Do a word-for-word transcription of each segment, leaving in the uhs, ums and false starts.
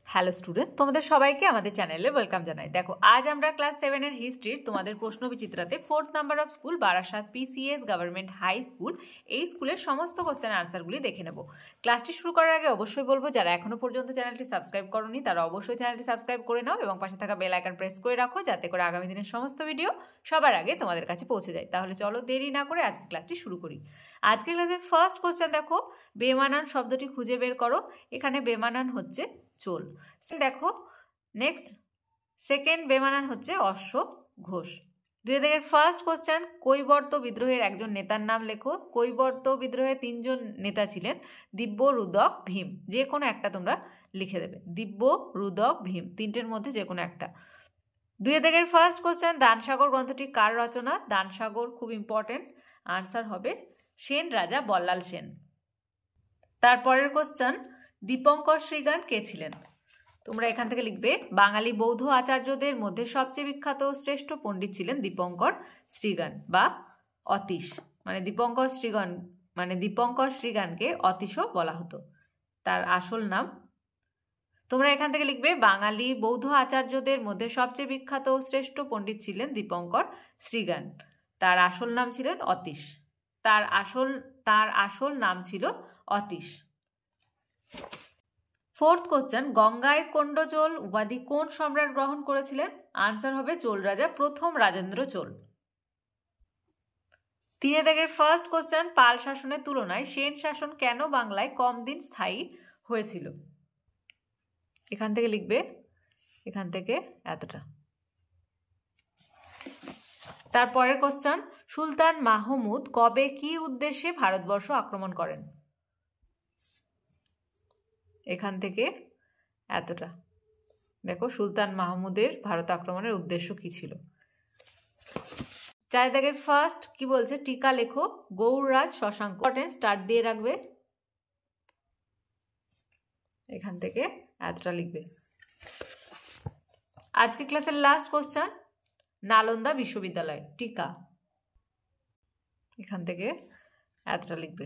Hello students, তোমাদের সবাইকে আমাদের চ্যানেলে ওয়েলকাম জানাই। দেখো, আজ আমরা ক্লাস সেভেনের হিস্ট্রির তোমাদের প্রশ্ন বিচিত্রাতে fourth number of school Barasat PCS government high school এই স্কুলের সমস্ত কোশ্চেন আনসারগুলি দেখে নেব। ক্লাসটি শুরু করার আগে অবশ্যই বলবো, যারা এখনো পর্যন্ত চ্যানেলটি সাবস্ক্রাইব করোনি তারা অবশ্যই চ্যানেলটি সাবস্ক্রাইব করে নাও এবং পাশে থাকা বেল আইকন প্রেস করে রাখো, যাতে করে আগামী দিনের সমস্ত ভিডিও সবার আগে তোমাদের কাছে পৌঁছে যায়। তাহলে চলো দেরি না করে আজকে ক্লাসটি শুরু করি। আজকে ক্লাসের ফার্স্ট কোশ্চেন দেখো, বেমানান শব্দটি খুঁজে বের করো। এখানে বেমানান হচ্ছে চোল। দেখো নেক্সট সেকেন্ড বেমানান হচ্ছে অশ্ব ঘোষ। দুই দিকের ফার্স্ট কোশ্চেন, কৈবর্ত বিদ্রোহের একজন নেতার নাম লেখো। কৈবর্ত বিদ্রোহের তিনজন নেতা ছিলেন, দিব্য, রুদক, ভীম। যে কোনো একটা তোমরা লিখে দেবে, দিব্য, রুদক, ভীম, তিনটের মধ্যে যে কোনো একটা। দুই দিকের ফার্স্ট কোশ্চেন, দানসাগর গ্রন্থটি কার রচনা? দানসাগর খুব ইম্পর্টেন্ট, আনসার হবে সেন রাজা বল্লাল সেন। তারপরের কোশ্চেন, দীপঙ্কর শ্রীগান কে ছিলেন? তোমরা এখান থেকে লিখবে, বাঙালি বৌদ্ধ আচার্যদের মধ্যে সবচেয়ে বিখ্যাত শ্রেষ্ঠ পণ্ডিত ছিলেন দীপঙ্কর শ্রীগান বা অতীশ। মানে দীপঙ্কর শ্রীগান মানে দীপঙ্কর শ্রীগানকে অতীশও বলা হতো, তার আসল নাম। তোমরা এখান থেকে লিখবে, বাঙালি বৌদ্ধ আচার্যদের মধ্যে সবচেয়ে বিখ্যাত শ্রেষ্ঠ পণ্ডিত ছিলেন দীপঙ্কর শ্রীগান, তার আসল নাম ছিলেন অতীশ। তার আসল তার আসল নাম ছিল অতীশ। ফোর্থ কোশ্চেন, গঙ্গায় কোন্ডচোল উপাধি কোন সম্রাট গ্রহণ করেছিলেন? আনসার হবে চোল রাজা প্রথম রাজেন্দ্র চোল। তিনে দাগের ফার্স্ট কোশ্চেন, পাল শাসনের তুলনায় সেন শাসন কেন বাংলায় কম দিন স্থায়ী হয়েছিল? এখান থেকে লিখবে, এখান থেকে এতটা। তারপরের কোশ্চেন, সুলতান মাহমুদ কবে কি উদ্দেশ্যে ভারতবর্ষ আক্রমণ করেন? এখান থেকে এতটা। দেখো, সুলতান মাহমুদের ভারত আক্রমণের উদ্দেশ্য কি ছিল। চার দাগের ফার্স্ট কি বলছে, টিকা লেখো। গৌররাজ শশাঙ্ক, স্টার্ট দিয়ে রাখবে, এখান থেকে এতটা লিখবে। আজকে ক্লাসের লাস্ট কোশ্চেন, নালন্দা বিশ্ববিদ্যালয়, টিকা, এখান থেকে এতটা লিখবে।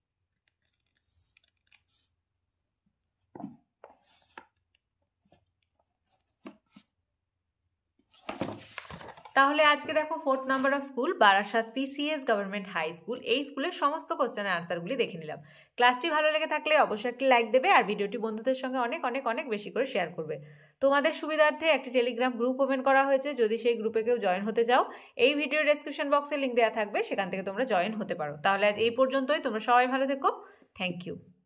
তাহলে আজকে দেখো, fourth number of school Barasat PCS government high school এই স্কুলের সমস্ত কোশ্চেনের আনসারগুলি দেখে নিলাম। ক্লাসটি ভালো লেগে থাকলে অবশ্যই একটি লাইক দেবে আর ভিডিওটি বন্ধুদের সঙ্গে অনেক অনেক অনেক বেশি করে শেয়ার করবে। তোমাদের সুবিধার্থে একটি টেলিগ্রাম গ্রুপ ওপেন করা হয়েছে, যদি সেই গ্রুপে কেউ জয়েন হতে চাও এই ভিডিওর ডেসক্রিপশন বক্সে লিঙ্ক দেওয়া থাকবে, সেখান থেকে তোমরা জয়েন হতে পারো। তাহলে আজ এই পর্যন্তই, তোমরা সবাই ভালো থেকো, থ্যাংক ইউ।